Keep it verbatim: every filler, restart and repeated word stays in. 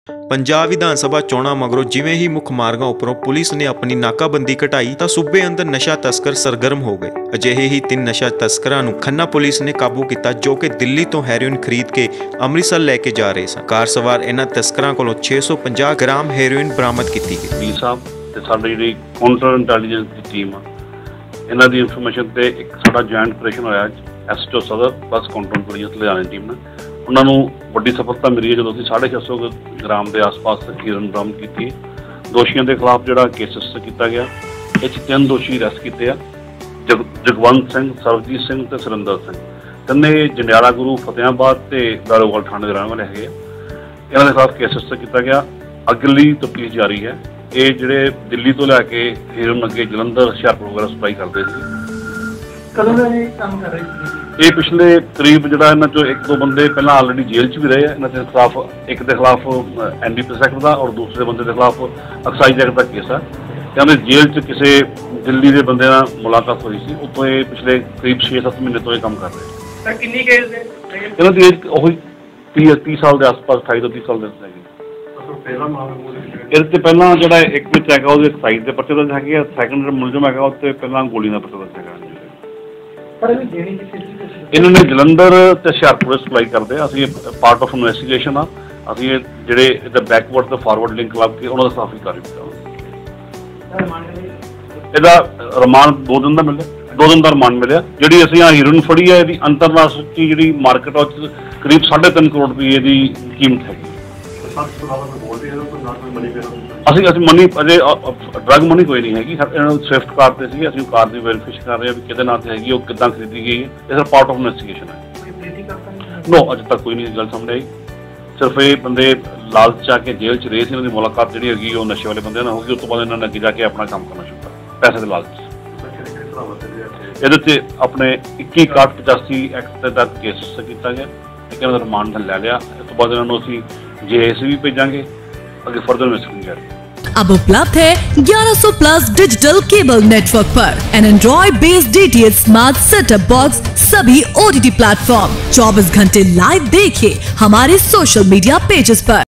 पंजाब विधान सभा चोणां मगरों जिवें ही मुख मार्गां उपरों पुलिस ने अपनी नाकाबंदी घटाई तां सूबे अंदर नशा तस्कर सरगर्म हो गए। अजिहे ही तीन नशा तस्करां नूं खन्ना पुलिस ने काबू किया जो कि दिल्ली तो हैरोइन खरीद के अमृतसर लैके जा रहे सन। कार सवार इन्हां तस्करां कोलों छे सौ पचास ग्राम हैरोइन बरामद की गई। डी साहब ते साडी जिहड़ी काउंटर इंटैलीजेंस की टीम आ इन्हां दी इन्फॉर्मेशन ते एक साडा जॉइंट ऑपरेशन होया एस टी ओ सदर plus counter intelligence Ludhiana team ने उन्होंने वड्डी सफलता मिली है जो असीं साढ़े छे सौ ग्राम के आस पास हीरोइन बरामद की। दोषियों के खिलाफ जो केस रजिस्टर किया गया, इस तीन दोषी अरैसट किए जग जगवंत सिंह, सरबजीत सिंह ते सुरिंदर सिंह। तिने जंडियाला गुरु फतेहाबाद ते दारोगल थाने के रहने वाले है। इन्हों के खिलाफ केस रजिस्टर किया गया। अगली तफ्तीश जारी है। ये जोड़े दिल्ली तो लैके हीरोइन अगे जलंधर हुशियारपुर वगैरह सप्लाई करते थे। ये पिछले करीब जो इन्हों चो एक दो बंदे पहला ऑलरेडी जेल च भी रहे हैं। इन्हों के खिलाफ एक के खिलाफ N D P S act का और दूसरे बंदे के खिलाफ एक्साइज एक्ट का केस है। कहते जेल च किसी दिल्ली के बंदे नाल मुलाकात हुई सी, उतों ये पिछले करीब छे सत्त महीने तो ये काम कर रहे हैं। इन्हों की एज ती तीस साल के आस पास अठाई तो तीस साल है। इससे पहला जो एक है एक्साइज के परचे दर्ज है, सैकंड मुलजम है उससे पहला गोली का परचा दर्ज है। इन्होंने जलंधर ते हुशियारपुर सप्लाई करते असीं पार्ट ऑफ इन्वेस्टिगेशन आ। असीं जिहड़े इधर बैकवर्ड ते फॉरवर्ड लिंक लग के उन्होंने काफी कार्य किया। रिमांड दो दिन का मिले दो दिन का रिमांड मिले। जी असीं आ हीरोइन फड़ी है, इसकी अंतरराष्ट्रीय जी मार्केट करीब साढ़े तीन करोड़ रुपये की कीमत है। ਅਸੀਂ ਅਸੀਂ ਮਨੀ ਅਜੇ ਡਰਗ ਮਨੀ ਕੋਈ ਨਹੀਂ ਹੈਗੀ। ਸਵਿਫਟ ਕਾਰ ਤੇ ਸੀ, ਅਸੀਂ ਕਾਰ ਦੀ ਵੈਰੀਫਿਕੇਸ਼ਨ ਕਰ ਰਹੇ ਹਾਂ ਵੀ ਕਿਹਦੇ ਨਾਂ ਤੇ ਹੈਗੀ, ਉਹ ਕਿੱਦਾਂ ਖਰੀਦੀ ਗਈ ਹੈ। ਇਹ ਸਰ ਪਾਰਟ ਆਫ ਇਨਵੈਸਟੀਗੇਸ਼ਨ ਹੈ। ਨੋ ਅਜੇ ਤੱਕ ਕੋਈ ਨਹੀਂ ਗੱਲ ਸਾਹਮਣੇ ਆਈ। ਸਿਰਫ ਇਹ ਬੰਦੇ ਲਾਲਚ ਆ ਕੇ ਜੇਲ੍ਹ 'ਚ ਰਹੇ ਸੀ। ਇਹਨਾਂ ਦੀ ਮੁਲਾਕਾਤ ਜਿਹੜੀ ਹੈਗੀ ਉਹ ਨਸ਼ੇ ਵਾਲੇ ਬੰਦੇ ਨਾਲ ਹੋ ਗਈ। ਉਸ ਤੋਂ ਬਾਅਦ ਇਹਨਾਂ ਨੇ ਅੱਗੇ ਜਾ ਕੇ ਆਪਣਾ ਕੰਮ ਕਰਨਾ ਸ਼ੁਰੂ ਕੀਤਾ ਪੈਸੇ ਦੇ ਲਾਲਚ। ਇਹਦੇ 'ਚ ਆਪਣੇ ਇੱਕੀ ਇਕਾਹਠ ਪਚਾਸੀ ਐਕਟ ਦੇ ਤਹਿਤ ਕੇਸ ਕੀਤਾ ਗਿਆ। ਇੱਕ ਇਹਨਾਂ ਦਾ ਰਿਮਾਂਡ ਲੈ ਲਿਆ। ਇਸ ਤੋਂ ਬਾਅਦ ਇਹਨਾਂ ਨੂੰ ਅਸੀਂ जे एस भी भेजांगे आगे फर्दर इन्वेस्टिगेशन। अब उपलब्ध है ग्यारह सौ प्लस डिजिटल केबल नेटवर्क पर an Android based D T H smart setup box सभी ओ टी टी प्लेटफॉर्म। चौबीस घंटे लाइव देखिए हमारे सोशल मीडिया पेजेस पर।